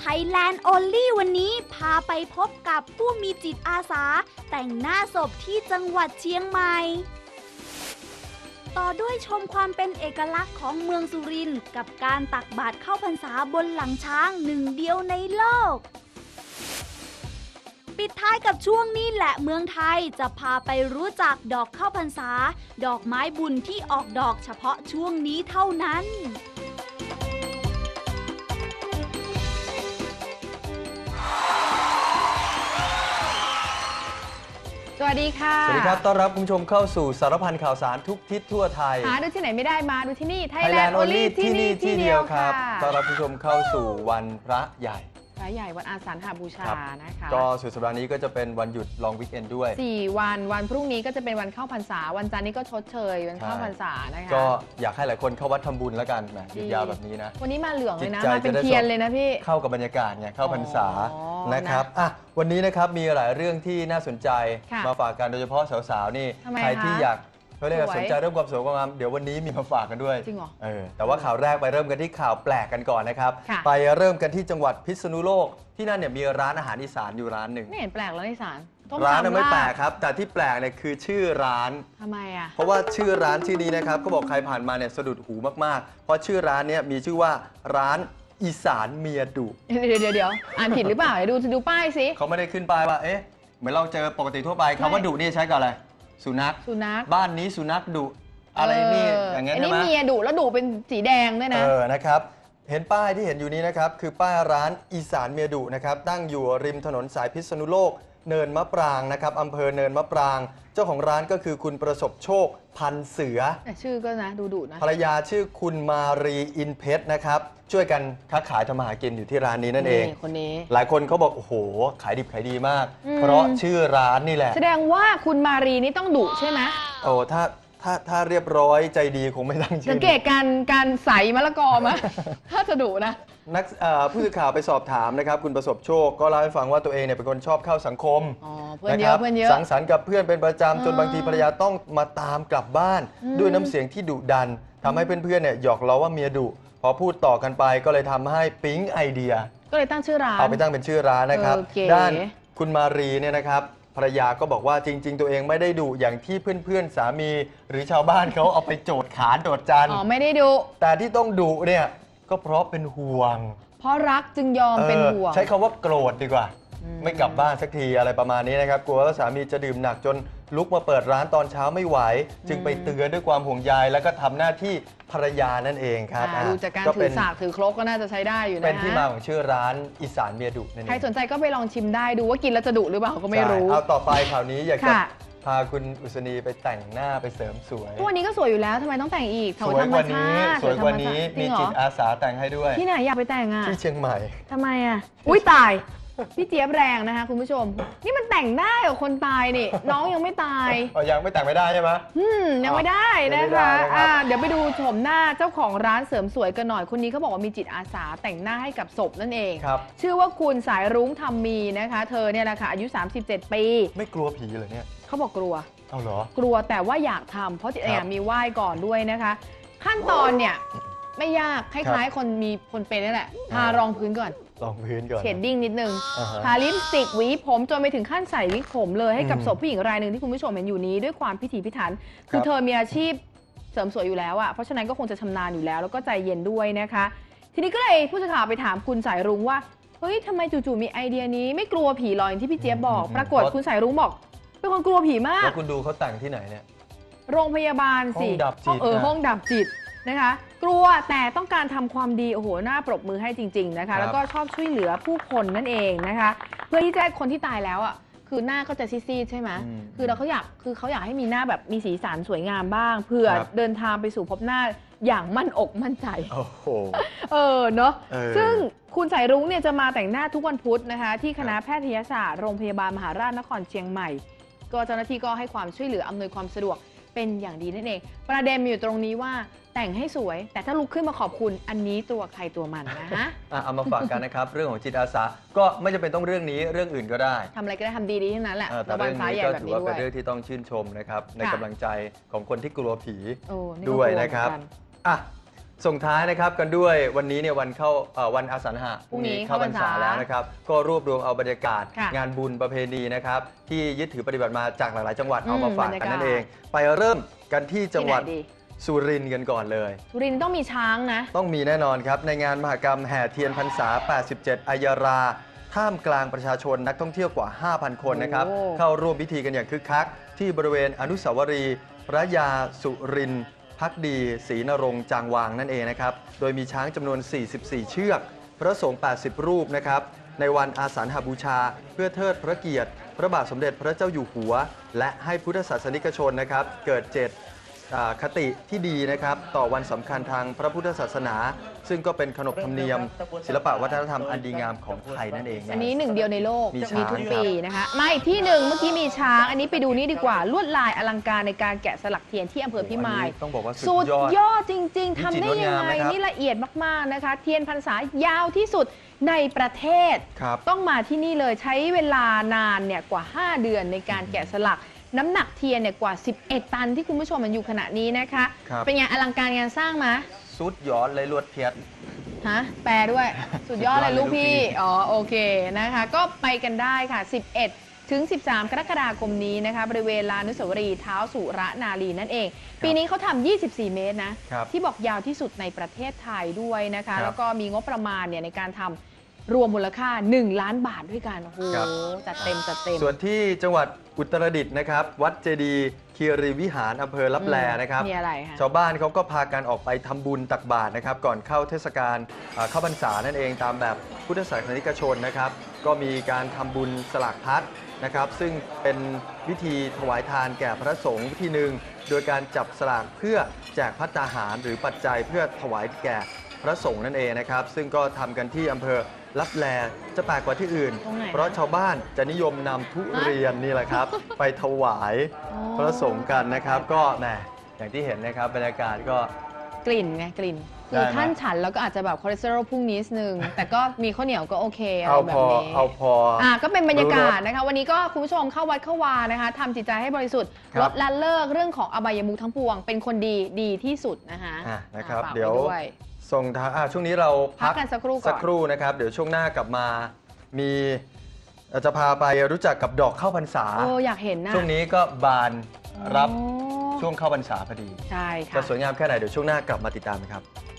Thailand Only วันนี้พาไปพบกับผู้มีจิตอาสาแต่งหน้าศพที่จังหวัดเชียงใหม่ต่อด้วยชมความเป็นเอกลักษณ์ของเมืองสุรินทร์กับการตักบาตรเข้าพรรษาบนหลังช้างหนึ่งเดียวในโลกปิดท้ายกับช่วงนี้แหละเมืองไทยจะพาไปรู้จักดอกข้าวพรรษาดอกไม้บุญที่ออกดอกเฉพาะช่วงนี้เท่านั้นสวัสดีค่ะสวัสดีครับต้อนรับคุณผู้ชมเข้าสู่สารพันข่าวสารทุกทิศทั่วไทยหาดูที่ไหนไม่ได้มาดูที่นี่ Thailand Only ที่นี่ที่เดียวครับต้อนรับคุณผู้ชมเข้าสู่วันพระใหญ่วันอาสาฬหบูชานะคะก็สุดสัปดาห์นี้ก็จะเป็นวันหยุดลองวีคเอนด์ด้วย 4 วันพรุ่งนี้ก็จะเป็นวันเข้าพรรษาวันจันทร์นี้ก็ชดเชยวันเข้าพรรษานะคะก็อยากให้หลายคนเข้าวัดทำบุญแล้วกันนะหยุดยาวแบบนี้นะวันนี้มาเหลืองเลยนะมาเป็นเทียนเลยนะพี่เข้ากับบรรยากาศไงเข้าพรรษานะครับวันนี้นะครับมีหลายเรื่องที่น่าสนใจมาฝากกันโดยเฉพาะสาวๆนี่ใครที่อยากเขาเรียกสนใจเรื่องความสวยความงามเดี๋ยววันนี้มีมาฝากกันด้วยจริงเหรอแต่ว่าข่าวแรกไปเริ่มกันที่ข่าวแปลกกันก่อนนะครับไปเริ่มกันที่จังหวัดพิษณุโลกที่นั่นเนี่ยมีร้านอาหารอีสานอยู่ร้านหนึ่งไม่เห็นแปลกแล้วอีสานร้านไม่แปลกครับแต่ที่แปลกเนี่ยคือชื่อร้านทำไมอ่ะเพราะว่าชื่อร้านชื่อนี้นะครับเขาบอกใครผ่านมาเนี่ยสะดุดหูมากๆเพราะชื่อร้านเนี่ยมีชื่อว่าร้านอีสานเมียดุเดี๋ยวอ่านผิดหรือเปล่าดูป้ายสิเขาไม่ได้ขึ้นป้ายว่าเอ๊ะเหมือนเราเจอปกติทั่วไปคำว่าดุนี่ใช้กับอะไรสุนัขบ้านนี้สุนัขดุอะไรนี่อย่างเงี้ยใช่ไหมอันนี้เมียดุแล้วดุเป็นสีแดงด้วยนะนะครับเห็นป้ายที่เห็นอยู่นี้นะครับคือป้ายร้านอีสานเมียดุนะครับตั้งอยู่ริมถนนสายพิษณุโลกเนินมะปรางนะครับอำเภอเนินมะปรางเจ้าของร้านก็คือคุณประสบโชคพันเสือชื่อก็นะดุนะภรรยาชื่อคุณมารีอินเพชรนะครับช่วยกันค้าขายทำมาหากินอยู่ที่ร้านนี้นั่นเองคนนี้หลายคนเขาบอกโอ้โหขายดิบขายดีมากเพราะชื่อร้านนี่แหละแสดงว่าคุณมารีนี่ต้องดุใช่ไหมโอ้ถ้าเรียบร้อยใจดีคงไม่ตั้งชื่อสังเกตการใส่มะละกอมาถ้าจะดุนะผู้สื่อข่าวไปสอบถามนะครับคุณประสบโชคก็เล่าให้ฟังว่าตัวเองเนี่ยเป็นคนชอบเข้าสังคมเพื่อนเยอะสังสรรค์กับเพื่อนเป็นประจำจนบางทีภรรยาต้องมาตามกลับบ้านด้วยน้ำเสียงที่ดุดันทำให้เพื่อนๆเนี่ยหยอกล้อว่าเมียดุพอพูดต่อกันไปก็เลยทำให้ปิ๊งไอเดียก็เลยตั้งชื่อร้านเอาไปตั้งเป็นชื่อร้านนะครับด้านคุณมารีเนี่ยนะครับภรรยาก็บอกว่าจริงๆตัวเองไม่ได้ดุอย่างที่เพื่อนๆสามีหรือชาวบ้านเขาเอาไปโจทย์ขานโจทย์จันไม่ได้ดุแต่ที่ต้องดุเนี่ยก็เพราะเป็นห่วงเพราะรักจึงยอมเป็นห่วงใช้คำว่าโกรธดีกว่าไม่กลับบ้านสักทีอะไรประมาณนี้นะครับกลัวว่าสามีจะดื่มหนักจนลุกมาเปิดร้านตอนเช้าไม่ไหวจึงไปเตือนด้วยความห่วงใยแล้วก็ทำหน้าที่ภรรยานั่นเองครับดูจากการถือสากถือครกก็น่าจะใช้ได้อยู่นะเป็นที่มาของชื่อร้านอีสานเมียดุนั่นเองใครสนใจก็ไปลองชิมได้ดูว่ากินแล้วจะดุหรือเปล่าก็ไม่รู้เอาต่อไปข่าวนี้อยากจะพาคุณอุศนีไปแต่งหน้าไปเสริมสวยวันนี้ก็สวยอยู่แล้วทำไมต้องแต่งอีกสวยกว่านี้สวยกว่านี้มีจิตอาสาแต่งให้ด้วยที่ไหนอยากไปแต่งอ่ะที่เชียงใหม่ทำไมอ่ะอุ้ยตายพี่เจี๊ยบแรงนะคะคุณผู้ชมนี่มันแต่งได้เหรอคนตายนี่น้องยังไม่ตายยังไม่แต่งไม่ได้ใช่ไหมยังไม่ได้นะคะเดี๋ยวไปดูชมหน้าเจ้าของร้านเสริมสวยกันหน่อยคนนี้เขาบอกว่ามีจิตอาสาแต่งหน้าให้กับศพนั่นเองชื่อว่าคุณสายรุ้งธรรมมีนะคะเธอเนี่ยแหละค่ะอายุ37 ปีไม่กลัวผีเลยเนี่ยเขาบอกกลัวเอาเหรอกลัวแต่ว่าอยากทำเพราะจิตอาสามีไหว้ก่อนด้วยนะคะขั้นตอนเนี่ยไม่ยากคล้ายๆคนเป็นนี่แหละทารองพื้นก่อนลองพื้นก่อนเชดดิ้งนิดนึงทาลิปสติกหวีผมจนไปถึงขั้นใส่วิกผมเลยให้กับศพผู้หญิงรายหนึ่งที่คุณผู้ชมเห็นอยู่นี้ด้วยความพิถีพิถันคือเธอมีอาชีพเสริมสวยอยู่แล้วอ่ะเพราะฉะนั้นก็คงจะชำนาญอยู่แล้วแล้วก็ใจเย็นด้วยนะคะทีนี้ก็เลยผู้สื่อข่าวไปถามคุณสายรุ้งว่าเฮ้ยทำไมจู่ๆมีไอเดียนี้ไม่กลัวผีลอยที่พี่เจี๊ยบบอกปรากฏคุณสายรุ้งบอกเป็นคนกลัวผีมากแล้วคุณดูเขาแต่งที่ไหนเนี่ยโรงพยาบาลสิห้องดับจิตนะคะกลัวแต่ต้องการทำความดีโอ้โหน่าปรบมือให้จริงๆนะคะแล้วก็ชอบช่วยเหลือผู้คนนั่นเองนะคะเพื่อที่จะคนที่ตายแล้วอ่ะคือหน้าก็จะซีดๆใช่ไหมคือเขาอยากให้มีหน้าแบบมีสีสันสวยงามบ้างเพื่อเดินทางไปสู่พบหน้าอย่างมั่นอกมั่นใจโอ้โหเนาะซึ่งคุณสายรุ้งเนี่ยจะมาแต่งหน้าทุกวันพุธนะคะที่คณะแพทยศาสตร์โรงพยาบาลมหาราชนครเชียงใหม่ก็เจ้าหน้าที่ก็ให้ความช่วยเหลืออำนวยความสะดวกเป็นอย่างดีนั่นเองประเด็นอยู่ตรงนี้ว่าแต่งให้สวยแต่ถ้าลุกขึ้นมาขอบคุณอันนี้ตัวใครตัวมันนะฮะเอามาฝากกันนะครับเรื่องของจิตอาสาก็ไม่จำเป็นต้องเรื่องนี้เรื่องอื่นก็ได้ทำอะไรก็ได้ทำดีๆทั้งนั้นแหละแต่เรื่องนี้ก็ถือว่าเป็นเรื่องที่ต้องชื่นชมนะครับในกำลังใจของคนที่กลัวผีด้วยนะครับส่งท้ายนะครับกันด้วยวันนี้เนี่ยวันอาสาฬหะพรุ่งนี้เข้าพรรษาเข้าพรรษาแล้วนะครับก็รวบรวมเอาบรรยากาศค่ะงานบุญประเพณีนะครับที่ยึดถือปฏิบัติมาจากหลายๆจังหวัดเอามาฝากกันนั่นบรรเอยาง กาศไปเริ่มกันที่จังหวัดที่ไหนดีสุรินทร์กันก่อนเลยสุรินทร์ต้องมีช้างนะต้องมีแน่นอนครับในงานมหกรรมแห่เทียนพรรษา 87 อัยรา ท่ามกลางประชาชนนักท่องเที่ยวกว่า 5,000 คนนะครับโอ้เข้าร่วมพิธีกันอย่างคึกคัก ที่บริเวณอนุสาวรีย์พระยาสุรินทร์ภักดีศรีนรงค์จางวางนั่นเองนะครับ โดยมีช้างจำนวน 44 เชือก พระสงฆ์ 80 รูปนะครับ ในวันอาสาฬหบูชา เพื่อเทิดพระเกียรติ พระบาทสมเด็จพระเจ้าอยู่หัว และให้พุทธศาสนิกชนนะครับเกิดเจตคติที่ดีนะครับต่อวันสำคัญทางพระพุทธศาสนา ซึ่งก็เป็นขนบธรรมเนียม ศิลปวัฒนธรรมอันดีงามของไทยนั่นเองอันนี้หนึ่งเดียวในโลกมีช้างทุกปีนะคะมาอีกที่หนึ่งเมื่อกี้มีช้าง อันนี้ไปดูนี่ดีกว่าลวดลายอลังการในการแกะสลักเทียนที่อำเภอพิมายต้องบอกว่าสุดยอดยอดจริง ๆทำได้ยังวิจิตรงดงามไงนะครับนี่ละเอียดมากๆนะคะ เทียนพรรษายาวที่สุดในประเทศครับต้องมาที่นี่เลยใช้เวลานานเนี่ยกว่า 5 เดือนในการแกะสลัก น้ำหนักเทียนเนี่ยกว่า 11 ตันที่คุณผู้ชมมันอยู่ขณะนี้นะคะครับเป็นไงอลังการงานสร้างไหมสุดยอดเลยลวดเพียรฮะแปลด้วย สุดยอดเลยลูกพี่สุดยอดเลยลูกพี่อ๋อโอเคนะคะ ก็ไปกันได้ค่ะ 11 ถึง 13 กรกฎาคมนี้นะคะ บริเวณลานอนุสาวรีย์เท้าสุรนารีนั่นเอง ปีนี้เขาทำ 24 เมตรนะครับที่บอกยาวที่สุดในประเทศไทยด้วยนะครัคะบแล้วก็มีงบประมาณเนี่ยในการทำรวมมูลค่า 1 ล้านบาทด้วยกัน โอ้โหครับจัดเต็มจัดเต็มส่วนที่จังหวัดอุตรดิตถ์นะครับ วัดเจดีย์คีรีวิหารอำเภอลับแลนะครับมีอะไรคะชาวบ้านเขาก็พากันออกไปทำบุญตักบาตรนะครับ ก่อนเข้าเทศกาลเข้าพรรษานั่นเองตามแบบพุทธศาสนิกชนนะครับ ก็มีการทำบุญสลากพัดนะครับ ซึ่งเป็นวิธีถวายทานแก่พระสงฆ์วิธีหนึ่งโดยการจับสลากเพื่อแจกภัตตาหารหรือปัจจัยเพื่อถวายแก่พระสงฆ์นั่นเองนะครับ ซึ่งก็ทำกันที่อำเภอลับแลจะแปลกกว่าที่อื่นตรงไหนเพราะชาวบ้านจะนิยมนำทุเรียนนี่แหละครับ ไปถวายอ๋อพระสงฆ์กันนะครับ ก็แหมอย่างที่เห็นนะครับบรรยากาศก็กลิ่นไงกลิ่นได้คือไหมท่านฉันแล้วก็อาจจะแบบคอเลสเตอรอลพุ่งนิดนึง แต่ก็มีข้าวเหนียวก็โอเคอะไรเอาแบพบอนี้เอาพอก็เป็นบรรยากาศนะคะ วันนี้ก็คุณผู้ชมเข้าวัดเข้าวานะคะทำจิตใจให้บริสุทธิ์ครับลดละเลิกเรื่องของอบายมุขทั้งปวง เป็นคนดีดีที่สุดนะคะนะครับฝากไเดี๋ยวด้วยส่งทางช่วงนี้เราพักกันสักครู่ก่อนสักครู่นะครับ เดี๋ยวช่วงหน้ากลับมามีจะพาไปรู้จักกับดอกข้าวพรรษาโอ้อยากเห็นนะช่วงนี้ก็บานรับโอ้ช่วงเข้าพรรษาพอดีใช่จะค่ะสวยงามแค่ไหนเดี๋ยวช่วงหน้ากลับมาติดตามนะครับ